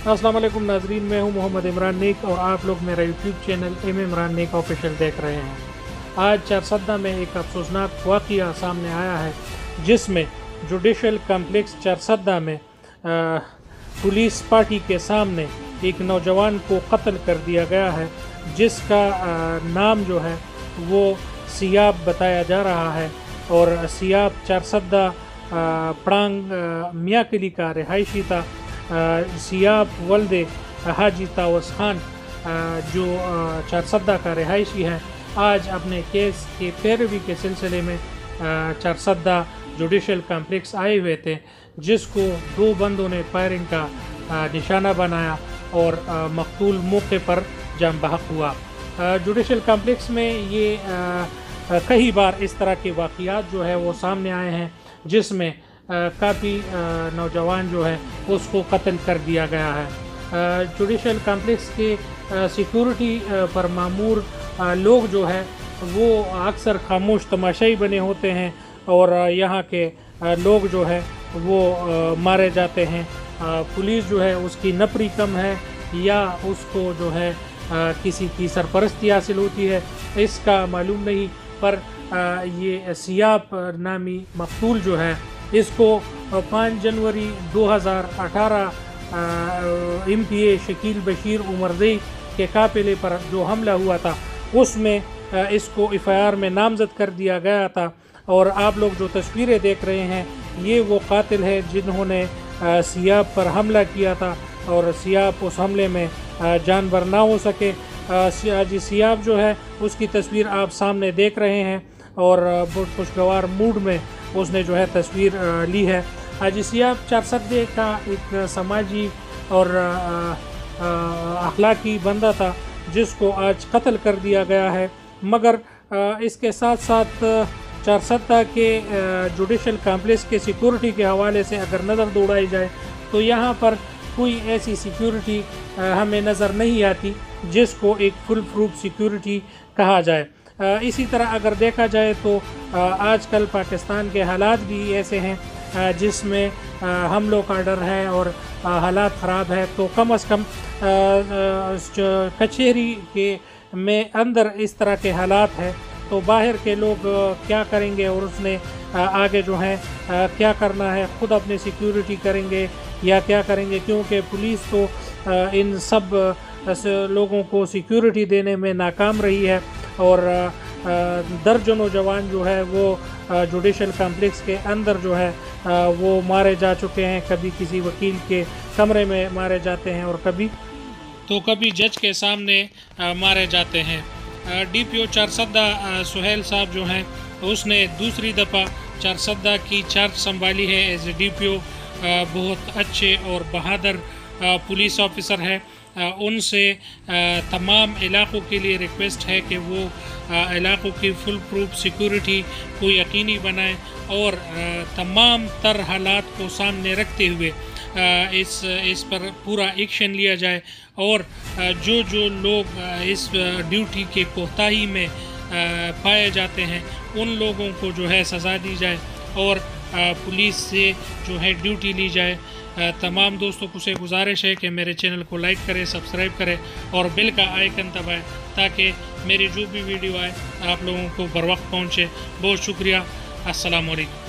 अस्सलाम वालेकुम नाजरीन, मैं हूं मोहम्मद इमरान नेक और आप लोग मेरा YouTube channel Imran Nek official देख रहे हैं। आज चारसद्दा में एक अफसोसनाक वाक़या सामने आया है, जिसमें जुडिशल कम्प्लेक्स चारसद्दा में पुलिस पार्टी के सामने एक नौजवान को कत्ल कर दिया गया है, जिसका नाम जो है वो सियाब बताया जा रहा है। और सियाब चारसद्दा प्रांग मियाँ किली का रिहायशी था। सियाब वल्दे हाजी तावस खान जो चारसद्दा का रिहायशी है, आज अपने केस की पैरवी के सिलसिले में चारसद्दा जुडिशल कम्प्लेक्स आए हुए थे, जिसको दो बंदों ने फायरिंग का निशाना बनाया और मकतूल मौके पर जान बहक हुआ। जुडिशल कम्प्लेक्स में ये कई बार इस तरह के वाक़यात जो है वो सामने आए हैं, जिसमें काफ़ी नौजवान जो है उसको कत्ल कर दिया गया है। जुडिशल कम्प्लेक्स के सिक्योरिटी पर मामूर लोग जो है वो अक्सर खामोश तमाशाई बने होते हैं और यहाँ के लोग जो है वो मारे जाते हैं। पुलिस जो है उसकी नपरी कम है या उसको जो है किसी की सरपरस्ती हासिल होती है, इसका मालूम नहीं। पर ये सियाब नामी मकतूल जो है, इसको 5 जनवरी 2018 MPA शकील बशीर उमरज़ई के काफ़िले पर जो हमला हुआ था, उसमें इसको FIR में नामज़द कर दिया गया था। और आप लोग जो तस्वीरें देख रहे हैं, ये वो कातिल है जिन्होंने सियाब पर हमला किया था और सियाब उस हमले में जानबर ना हो सके। जी सियाब जो है उसकी तस्वीर आप सामने देख रहे हैं और बहुत खुशगवार मूड में उसने जो है तस्वीर ली है। हाजी सियाब चारसद्दे का एक समाजी और अखलाकी बंदा था, जिसको आज कत्ल कर दिया गया है। मगर इसके साथ साथ चारसद्दा के जुडिशल कम्प्लेक्स के सिक्योरिटी के हवाले से अगर नज़र दौड़ाई जाए तो यहाँ पर कोई ऐसी सिक्योरिटी हमें नज़र नहीं आती जिसको एक फुल प्रूफ सिक्योरिटी कहा जाए। इसी तरह अगर देखा जाए तो आजकल पाकिस्तान के हालात भी ऐसे हैं जिसमें हमलों का डर है और हालात ख़राब है। तो कम से कम कचहरी के में अंदर इस तरह के हालात हैं, तो बाहर के लोग क्या करेंगे और उसने आगे जो है क्या करना है, ख़ुद अपनी सिक्योरिटी करेंगे या क्या करेंगे, क्योंकि पुलिस तो इन सब लोगों को सिक्योरिटी देने में नाकाम रही है। और दर्जनों जवान जो है वो जुडिशल कम्प्लेक्स के अंदर जो है वो मारे जा चुके हैं। कभी किसी वकील के कमरे में मारे जाते हैं और कभी जज के सामने मारे जाते हैं। DPO चारसद्दा सुहेल साहब जो हैं, उसने दूसरी दफ़ा चारसद्दा की चार्ज संभाली है एज ए DPO। बहुत अच्छे और बहादुर पुलिस ऑफिसर है। उनसे तमाम इलाक़ों के लिए रिक्वेस्ट है कि वो इलाक़ों की फुल प्रूफ सिक्योरिटी को यकीनी बनाएं और तमाम तर हालात को सामने रखते हुए इस पर पूरा एक्शन लिया जाए और जो लोग इस ड्यूटी के कोताही में पाए जाते हैं, उन लोगों को जो है सज़ा दी जाए और पुलिस से जो है ड्यूटी ली जाए। तमाम दोस्तों को से गुजारिश है कि मेरे चैनल को लाइक करें, सब्सक्राइब करें और बेल का आइकन दबाएं, ताकि मेरी जो भी वीडियो आए आप लोगों को बर वक्त पहुँचे। बहुत शुक्रिया। अस्सलाम वालेकुम।